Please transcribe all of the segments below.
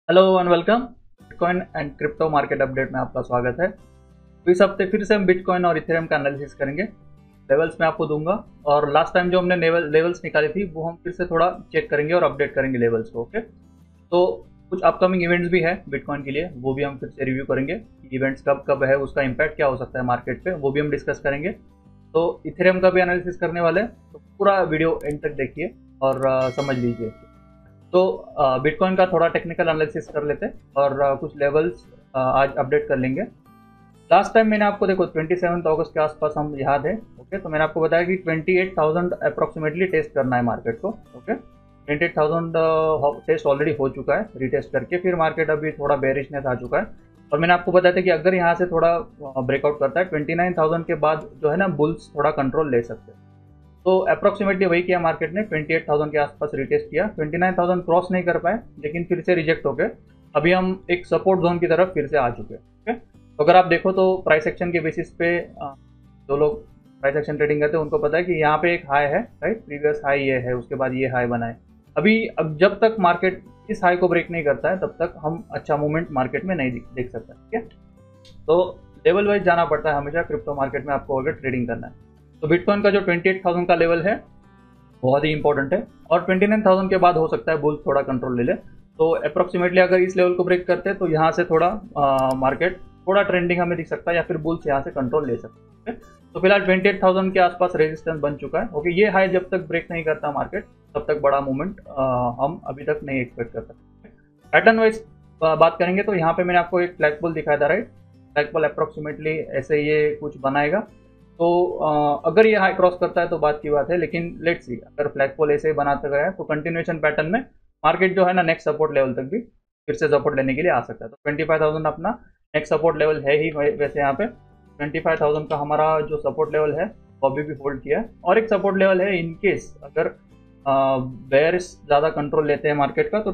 Hello and welcome. Bitcoin and crypto market update में आपका स्वागत है। तो इस हफ्ते फिर से हम बिटकॉइन और इथेरियम का एनालिसिस करेंगे। लेवल्स मैं आपको दूंगा और लास्ट टाइम जो हमने लेवल्स निकाली थी वो हम फिर से थोड़ा चेक करेंगे और अपडेट करेंगे लेवल्स को। ओके, तो कुछ अपकमिंग इवेंट्स भी है बिटकॉइन के लिए, वो भी हम फिर से रिव्यू करेंगे। इवेंट्स कब कब है, उसका इम्पैक्ट क्या हो सकता है मार्केट पे, वो भी हम डिस्कस करेंगे। तो इथेरियम का भी एनालिसिस करने वाले हैं, तो पूरा वीडियो एंड तक देखिए और समझ लीजिए। तो बिटकॉइन का थोड़ा टेक्निकल एनालिसिस कर लेते हैं और कुछ लेवल्स आज अपडेट कर लेंगे। लास्ट टाइम मैंने आपको देखो 27 अगस्त के आसपास हम याद है। ओके, तो मैंने आपको बताया कि 28,000 अप्रोक्सीमेटली टेस्ट करना है मार्केट को। ओके, 28,000 टेस्ट ऑलरेडी हो चुका है रिटेस्ट करके, फिर मार्केट अभी थोड़ा बेरिशनेस आ चुका है। और मैंने आपको बताया था कि अगर यहाँ से थोड़ा ब्रेकआउट करता है 29,000 के बाद जो है ना, बुल्स थोड़ा कंट्रोल ले सकते हैं। तो अप्रोक्सीमेटली वही किया मार्केट ने, 28,000 के आसपास रिटेस्ट किया, 29,000 क्रॉस नहीं कर पाए, लेकिन फिर से रिजेक्ट हो गए। अभी हम एक सपोर्ट जोन की तरफ फिर से आ चुके हैं। ओके, तो अगर आप देखो तो प्राइस एक्शन के बेसिस पे जो लोग प्राइस एक्शन ट्रेडिंग करते हैं उनको पता है कि यहाँ पे एक हाई है, राइट, प्रीवियस हाई ये है, उसके बाद ये हाई बना है। अभी अब जब तक मार्केट इस हाई को ब्रेक नहीं करता है तब तक हम अच्छा मूवमेंट मार्केट में नहीं देख सकते। ठीक है, तो लेवल वाइज जाना पड़ता है हमेशा क्रिप्टो मार्केट में आपको अगर ट्रेडिंग करना है। तो बिटकॉइन का जो 28,000 का लेवल है बहुत ही इंपॉर्टेंट है, और 29,000 के बाद हो सकता है बुल थोड़ा कंट्रोल ले ले। तो अप्रोक्सीमेटली अगर इस लेवल को ब्रेक करते हैं तो यहाँ से थोड़ा मार्केट थोड़ा ट्रेंडिंग हमें दिख सकता है, या फिर बुल्स यहाँ से कंट्रोल ले सकते हैं। तो फिलहाल 28,000 के आसपास रेजिस्टेंस बन चुका है। ओके, ये हाई जब तक ब्रेक नहीं करता मार्केट तब तक बड़ा मूवमेंट हम अभी तक नहीं एक्सपेक्ट कर सकते। पैटर्न वाइज बात करेंगे तो यहाँ पे मैंने आपको एक फ्लैग बॉल दिखाया था, राइट। फ्लैग बॉल अप्रोक्सीमेटली ऐसे ये कुछ बनाएगा। तो अगर ये हाई क्रॉस करता है तो बात की बात है, लेकिन लेट्स सी, अगर फ्लैग पोल ऐसे ही बनाता गया है तो कंटिन्यूएशन पैटर्न में मार्केट जो है ना नेक्स्ट सपोर्ट लेवल तक भी फिर से सपोर्ट लेने के लिए आ सकता है। तो 25,000 अपना नेक्स्ट सपोर्ट लेवल है ही। वैसे यहाँ पे 25,000 का हमारा जो सपोर्ट लेवल है वो अभी भी होल्ड किया है। और एक सपोर्ट लेवल है इनकेस अगर बेयर्स ज़्यादा कंट्रोल लेते हैं मार्केट का, तो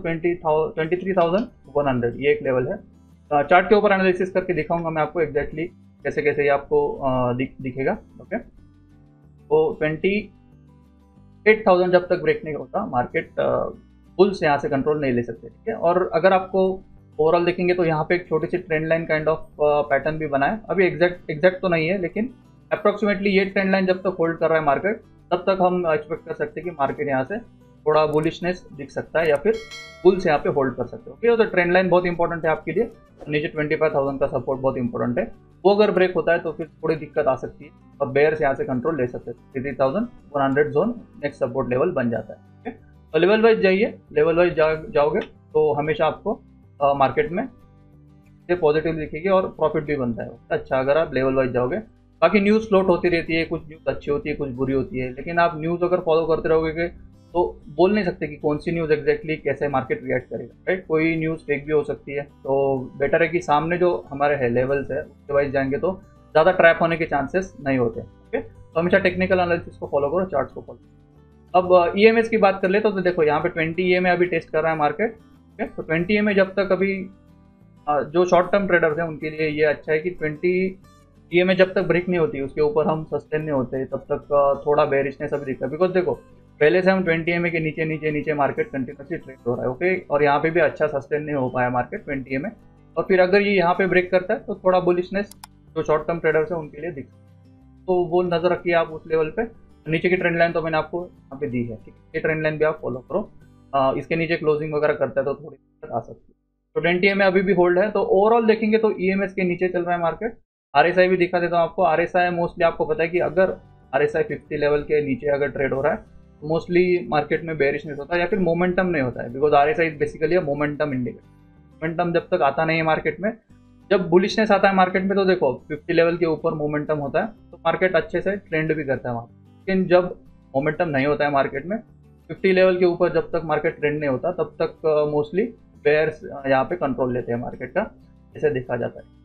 23,100 ये एक लेवल है। चार्ट के ऊपर एनालिसिस करके दिखाऊंगा मैं आपको एग्जैक्टली कैसे कैसे ये आपको दिखेगा। ओके, तो 28,000 जब तक ब्रेक नहीं होता मार्केट बुल्स यहाँ से कंट्रोल नहीं ले सकते। ठीक है, और अगर आपको ओवरऑल देखेंगे तो यहाँ पे एक छोटी सी trend line kind of pattern भी बना है। अभी एग्जैक्ट तो नहीं है, लेकिन अप्रोक्सीमेटली ये ट्रेंड लाइन जब तक होल्ड कर रहा है मार्केट तब तक हम एक्सपेक्ट कर सकते हैं कि मार्केट यहाँ से थोड़ा बुलिशनेस दिख सकता है, या फिर बुल्स यहाँ पे होल्ड कर सकते हो। ओके, तो ट्रेंड लाइन बहुत इंपॉर्टेंट है आपके लिए। नीचे 25,000 का सपोर्ट बहुत इंपॉर्टेंट है, वो अगर ब्रेक होता है तो फिर थोड़ी दिक्कत आ सकती है और बेयर्स यहाँ से कंट्रोल ले सकते हैं। 30,100 जोन नेक्स्ट सपोर्ट लेवल बन जाता है। ओके, तो लेवल वाइज जाइए, लेवल वाइज जाओगे तो हमेशा आपको मार्केट में से पॉजिटिव दिखेगी और प्रॉफिट भी बनता है। अच्छा, अगर आप लेवल वाइज जाओगे, बाकी न्यूज़ फ्लोट होती रहती है, कुछ न्यूज़ अच्छी होती है, कुछ बुरी होती है, लेकिन आप न्यूज़ अगर फॉलो करते रहोगे तो बोल नहीं सकते कि कौन सी न्यूज़ एग्जैक्टली कैसे मार्केट रिएक्ट करेगा, राइट। कोई न्यूज़ फेक भी हो सकती है, तो बेटर है कि सामने जो हमारे है लेवल्स है उसके वाइज जाएंगे तो ज़्यादा ट्रैप होने के चांसेस नहीं होते। ओके, तो हमेशा टेक्निकल एनालिसिस को फॉलो करो, चार्ट्स को फॉलो। अब EMS की बात कर ले तो देखो यहाँ पे 20 EMA अभी टेस्ट कर रहा है मार्केट। ओके, तो 20 EMA जब तक अभी जो शॉर्ट टर्म ट्रेडर्स हैं उनके लिए ये अच्छा है कि 20 EMA जब तक ब्रेक नहीं होती, उसके ऊपर हम सस्टेन नहीं होते, तब तक थोड़ा बेरिशनेस अभी दिखता है। बिकॉज देखो पहले से हम 20 EMA के नीचे नीचे नीचे मार्केट कंटिन्यूसली ट्रेड हो रहा है। ओके, और यहाँ पे भी अच्छा सस्टेन नहीं हो पाया मार्केट 20 EMA, और फिर अगर ये यहाँ पे ब्रेक करता है तो थोड़ा बुलिशनेस जो शॉर्ट टर्म ट्रेडर्स है उनके लिए दिखता है। तो वो नजर रखिए आप उस लेवल पे। नीचे की ट्रेंड लाइन तो मैंने आपको यहाँ पे दी है, ठीक है, ये ट्रेंड लाइन भी आप फॉलो करो। इसके नीचे क्लोजिंग वगैरह करता है तो थोड़ी दिक्कत आ सकती है। तो 20 EMA अभी भी होल्ड है। तो ओवरऑल देखेंगे तो EMS के नीचे चल रहा है मार्केट। RSI भी दिखा देता हूँ आपको। RSI मोस्टली आपको पता है कि अगर RSI 50 लेवल के नीचे अगर ट्रेड हो रहा है तो मोस्टली मार्केट में बेरिशनेस होता है या फिर मोमेंटम नहीं होता है, because RSI basically momentum indicator. Momentum जब तक आता नहीं है मार्केट में, जब बुलिशनेस आता है मार्केट में तो देखो 50 लेवल के ऊपर मोमेंटम होता है तो मार्केट अच्छे से ट्रेंड भी करता है वहाँ। लेकिन जब मोमेंटम नहीं होता है मार्केट में, 50 लेवल के ऊपर जब तक मार्केट ट्रेंड नहीं होता तब तक मोस्टली बेयर्स यहाँ पे कंट्रोल लेते हैं मार्केट का, ऐसे देखा जाता है।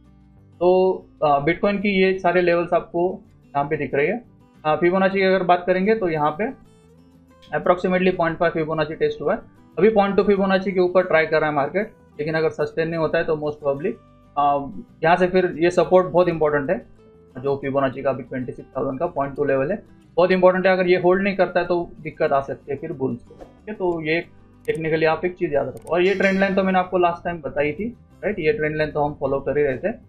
तो बिटकॉइन की ये सारे लेवल्स आपको यहाँ पे दिख रही है। फिबोनाची की अगर बात करेंगे तो यहाँ पे अप्रोक्सीमेटली 0.5 फिबोनाची टेस्ट हुआ है। अभी 0.2 फिबोनाची के ऊपर ट्राई कर रहा है मार्केट, लेकिन अगर सस्टेन नहीं होता है तो मोस्ट प्रोबेबली यहाँ से फिर ये सपोर्ट बहुत इंपॉर्टेंट है जो फिबोनाची का अभी 26,000 का 0.2 लेवल है, बहुत इंपॉर्टेंट है। अगर ये होल्ड नहीं करता है तो दिक्कत आ सकती है फिर बुल्स को। ठीक है, तो ये टेक्निकली आप एक चीज़ याद रखो। और ये ट्रेंड लाइन तो मैंने आपको लास्ट टाइम बताई थी, राइट, ये ट्रेंड लाइन तो हम फॉलो कर ही रहे थे।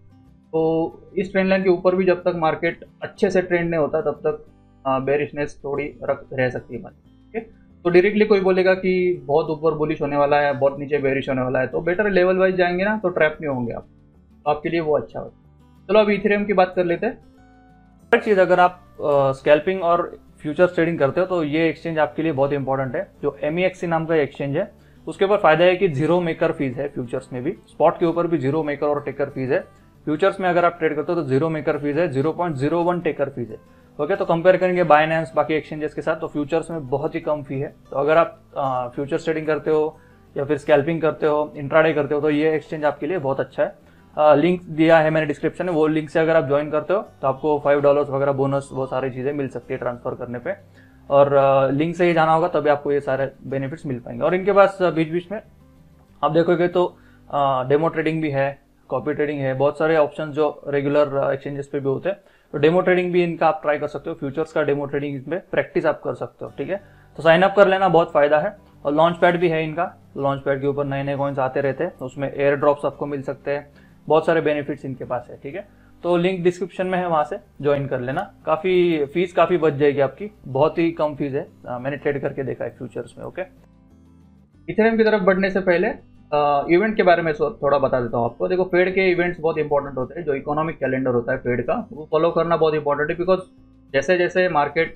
तो इस ट्रेंड लाइन के ऊपर भी जब तक मार्केट अच्छे से ट्रेंड नहीं होता तब तक बेरिशनेस थोड़ी रह सकती है मार्केट। ठीक है, तो डायरेक्टली कोई बोलेगा कि बहुत ऊपर बुलिश होने वाला है, बहुत नीचे बेरिश होने वाला है, तो बेटर लेवल वाइज जाएंगे ना तो ट्रैप नहीं होंगे आप, तो आपके लिए वो अच्छा होगा। चलो अब इथेरियम की बात कर लेते हैं। एक चीज़, अगर आप स्कैल्पिंग और फ्यूचर्स ट्रेडिंग करते हो तो ये एक्सचेंज आपके लिए बहुत इंपॉर्टेंट है। जो MEXC नाम का एक्सचेंज है उसके ऊपर फायदा है कि जीरो मेकर फीस है फ्यूचर्स में भी, स्पॉट के ऊपर भी जीरो मेकर और टेकर फीस है। फ्यूचर्स में अगर आप ट्रेड करते हो तो जीरो मेकर फीस है, 0.01 टेकर फीस है। ओके, तो कंपेयर करेंगे बाइनेंस बाकी एक्सचेंजेस के साथ तो फ्यूचर्स में बहुत ही कम फी है। तो अगर आप फ्यूचर्स ट्रेडिंग करते हो या फिर स्कैल्पिंग करते हो, इंट्राडे करते हो, तो ये एक्सचेंज आपके लिए बहुत अच्छा है। लिंक दिया है मैंने डिस्क्रिप्शन में, वो लिंक से अगर आप ज्वाइन करते हो तो आपको $5 वगैरह बोनस वो सारी चीज़ें मिल सकती है ट्रांसफर करने पे। और लिंक से ही जाना होगा तभी आपको ये सारे बेनिफिट्स मिल पाएंगे। और इनके पास बीच बीच में आप देखोगे तो डेमो ट्रेडिंग भी है, कॉपी ट्रेडिंग है, बहुत सारे ऑप्शन जो रेगुलर एक्सचेंजेस पे भी होते हैं। तो डेमो ट्रेडिंग भी इनका आप ट्राई कर सकते हो, फ्यूचर्स का डेमो ट्रेडिंग इसमें प्रैक्टिस आप कर सकते हो। ठीक है, तो साइन अप कर लेना, बहुत फायदा है। और लॉन्च पैड भी है इनका, लॉन्च पैड के ऊपर नए नए कॉइन्स आते रहते हैं, तो उसमें एयर ड्रॉप्स आपको मिल सकते हैं, बहुत सारे बेनिफिट्स इनके पास है। ठीक है, तो लिंक डिस्क्रिप्शन में है, वहां से ज्वाइन कर लेना। काफी फीस काफी बच जाएगी आपकी, बहुत ही कम फीस है, मैंने ट्रेड करके देखा है फ्यूचर्स में। ओके, इथेरियम की तरफ बढ़ने से पहले इवेंट के बारे में थोड़ा बता देता हूँ आपको। देखो, फेड के इवेंट्स बहुत इंपॉर्टेंट होते हैं, जो इकोनॉमिक कैलेंडर होता है फेड का, वो फॉलो करना बहुत इंपॉर्टेंट है। बिकॉज जैसे जैसे मार्केट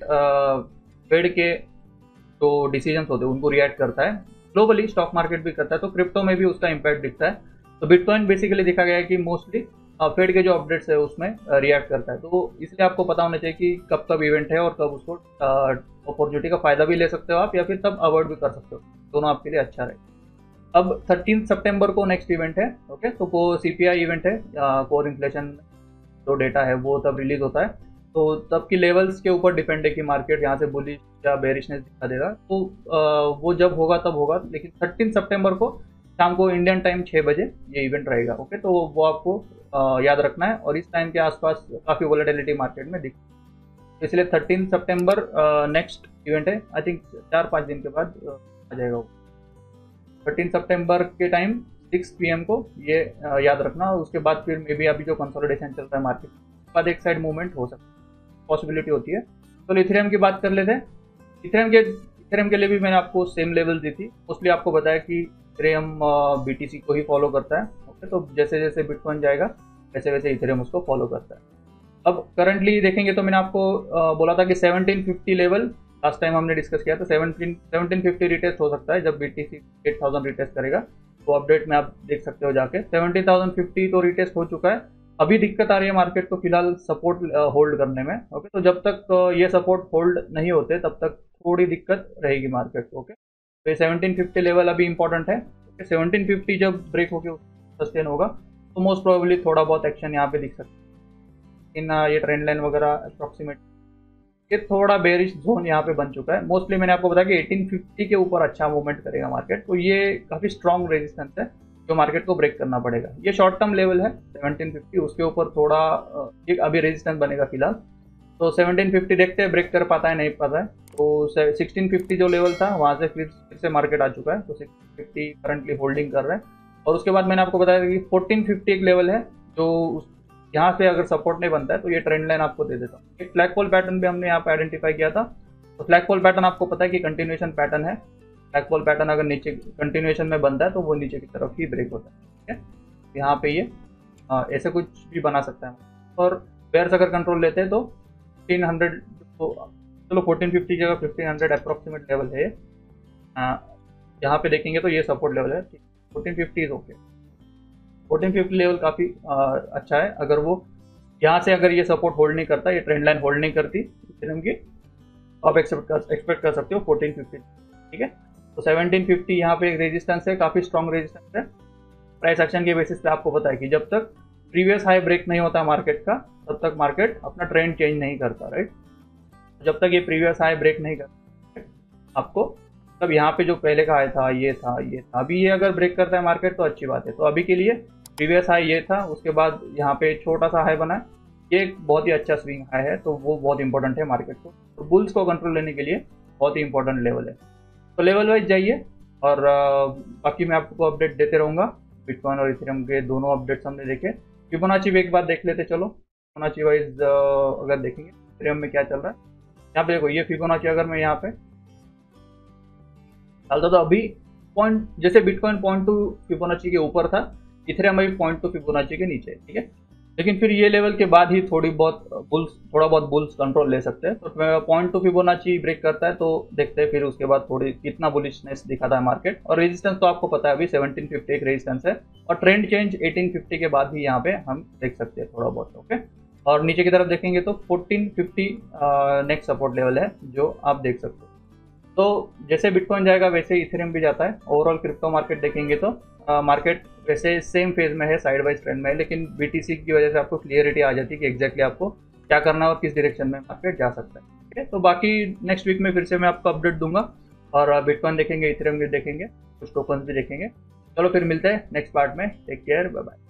फेड के जो डिसीजंस होते हैं उनको रिएक्ट करता है, ग्लोबली स्टॉक मार्केट भी करता है, तो क्रिप्टो में भी उसका इम्पैक्ट दिखता है। तो बिटकॉइन बेसिकली देखा गया है कि मोस्टली फेड के जो अपडेट्स है उसमें रिएक्ट करता है। तो इसलिए आपको पता होना चाहिए कि कब कब इवेंट है और कब उसको अपॉर्चुनिटी का फायदा भी ले सकते हो आप, या फिर तब अवॉइड भी कर सकते हो, दोनों आपके लिए अच्छा रहेगा। अब 13 सितंबर को नेक्स्ट इवेंट है। ओके, तो वो CPI इवेंट है, कोर इन्फ्लेशन जो डेटा है वो तब रिलीज होता है। तो तब की लेवल्स के ऊपर डिपेंड है कि मार्केट यहाँ से बुलिश या बेरिशनेस दिखा देगा। तो वो जब होगा तब होगा, लेकिन 13 सितंबर को शाम को इंडियन टाइम 6 बजे ये इवेंट रहेगा। ओके, तो वो आपको याद रखना है। और इस टाइम के आसपास काफ़ी वोलेटिलिटी मार्केट में दिख, इसलिए 13 सितंबर नेक्स्ट इवेंट है। आई थिंक 4-5 दिन के बाद आ जाएगा वो। 13 सितंबर के टाइम 6 PM को ये याद रखना। और उसके बाद फिर मे बी अभी जो कंसोलिडेशन चल रहा है मार्केट के बाद एक साइड मूवमेंट हो सकता है, पॉसिबिलिटी होती है। तो इथेरियम की बात कर लेते हैं। इथेरियम के लिए भी मैंने आपको सेम लेवल दी थी। मोस्टली आपको बताया कि इथेरियम BTC को ही फॉलो करता है। ओके, तो जैसे जैसे बिटकॉइन जाएगा वैसे वैसे इथेरियम उसको फॉलो करता है। अब करंटली देखेंगे तो मैंने आपको बोला था कि 1750 लेवल लास्ट टाइम हमने डिस्कस किया था। 1750 रिटेस्ट हो सकता है जब BTC 8000 रिटेस्ट करेगा। तो अपडेट में आप देख सकते हो जाके 17,050 तो रिटेस्ट हो चुका है। अभी दिक्कत आ रही है मार्केट को फिलहाल सपोर्ट होल्ड करने में। ओके, तो जब तक ये सपोर्ट होल्ड नहीं होते तब तक थोड़ी दिक्कत रहेगी मार्केट को। ओके, तो ये 1750 लेवल अभी इंपॉर्टेंट है। 1750 जब ब्रेक होकर सस्टेन होगा तो मोस्ट प्रोबेबली थोड़ा बहुत एक्शन यहाँ पे दिख सकता है। इन ये ट्रेंड लाइन वगैरह अप्रॉक्सीमेट ये थोड़ा बेरिश जोन यहाँ पे बन चुका है। मोस्टली मैंने आपको बताया कि 1850 के ऊपर अच्छा मूवमेंट करेगा मार्केट। तो ये काफ़ी स्ट्रॉन्ग रेजिस्टेंस है जो मार्केट को ब्रेक करना पड़ेगा। ये शॉर्ट टर्म लेवल है 1750, उसके ऊपर थोड़ा एक अभी रेजिस्टेंस बनेगा फिलहाल। तो 1750 देखते हैं ब्रेक कर पाता है नहीं पाता है। तो 1650 जो लेवल था वहाँ से फिर से मार्केट आ चुका है। तो 1650 करंटली होल्डिंग कर रहे हैं। और उसके बाद मैंने आपको बताया कि 1450 एक लेवल है जो यहाँ से अगर सपोर्ट नहीं बनता है तो ये ट्रेंड लाइन आपको दे देता हूँ। एक फ्लैग फॉल पैटर्न भी हमने यहाँ पे आइडेंटिफाई किया था। तो फ्लैग फॉल पैटर्न आपको पता है कि कंटिन्यूएशन पैटर्न है। फ्लैग फॉल पैटर्न अगर नीचे कंटिन्यूएशन में बनता है तो वो नीचे की तरफ ही ब्रेक होता है। ठीक है, यहाँ पे ये ऐसे कुछ भी बना सकता है। और बेयर्स अगर कंट्रोल लेते हैं तो 1500, तो चलो 1450 जगह 1500 अप्रॉक्सीमेट लेवल है। यहाँ पे देखेंगे तो ये सपोर्ट लेवल है। 1450 इज ओके। 1450 लेवल काफ़ी अच्छा है। अगर वो यहाँ से अगर ये सपोर्ट होल्ड नहीं करता, ये ट्रेंड लाइन होल्ड नहीं करती इथेरियम की, आप एक्सपेक्ट कर सकते हो 1450। ठीक है, तो 1750 यहाँ पे एक रेजिस्टेंस है, काफ़ी स्ट्रॉन्ग रेजिस्टेंस है। प्राइस एक्शन के बेसिस पे आपको पता है कि जब तक प्रीवियस हाई ब्रेक नहीं होता मार्केट का तब तक मार्केट अपना ट्रेंड चेंज नहीं करता, राइट। जब तक ये प्रीवियस हाई ब्रेक नहीं करता आपको, तब यहाँ पे जो पहले का हाई था ये था ये था, अभी ये अगर ब्रेक करता है मार्केट तो अच्छी बात है। तो अभी के लिए प्रीवियस हाई ये था, उसके बाद यहाँ पे छोटा सा हाई बना है, ये एक बहुत ही अच्छा स्विंग हाई है। तो वो बहुत इंपॉर्टेंट है मार्केट को, तो बुल्स को कंट्रोल लेने के लिए बहुत ही इंपॉर्टेंट लेवल है। तो लेवल वाइज जाइए, और बाकी मैं आपको अपडेट देते रहूँगा। बिटकॉइन और इथेरियम के दोनों अपडेट्स हमने देखे। फिबोनाची भी एक बार देख लेते चलो। फिबोनाची वाइज अगर देखेंगे इथेरियम में क्या चल रहा है, यहाँ पे देखो ये फिबोनाची अगर मैं यहाँ पे डालता तो अभी पॉइंट, जैसे बिटकॉइन 0.2 फिबोनाची के ऊपर था, इथेरियम अभी 0.2 फिबोनाची के नीचे, ठीक है। लेकिन फिर ये लेवल के बाद ही थोड़ा बहुत बुल्स कंट्रोल ले सकते हैं। तो 0.2 फिबोनाची ब्रेक करता है तो देखते हैं फिर उसके बाद थोड़ी कितना बुलिशनेस दिखाता है मार्केट। और रेजिस्टेंस तो आपको पता है अभी 1750 एक रेजिस्टेंस है, और ट्रेंड चेंज 1850 के बाद ही यहाँ पे हम देख सकते हैं थोड़ा बहुत, ओके। और नीचे की तरफ देखेंगे तो 1450 नेक्स्ट सपोर्ट लेवल है जो आप देख सकते हो। तो जैसे बिटकॉइन जाएगा वैसे इथेरियम भी जाता है। ओवरऑल क्रिप्टो मार्केट देखेंगे तो मार्केट वैसे सेम फेज में है, साइड वाइज ट्रेंड में है, लेकिन बीटीसी की वजह से आपको क्लियरिटी आ जाती है कि एग्जैक्टली आपको क्या करना है और किस डायरेक्शन में मार्केट जा सकता है, ठीक है। तो बाकी नेक्स्ट वीक में फिर से मैं आपको अपडेट दूंगा, और बिटकॉइन देखेंगे, इथेरियम भी देखेंगे, कुछ टोकन भी देखेंगे। चलो फिर मिलते हैं नेक्स्ट पार्ट में। Take care, bye bye.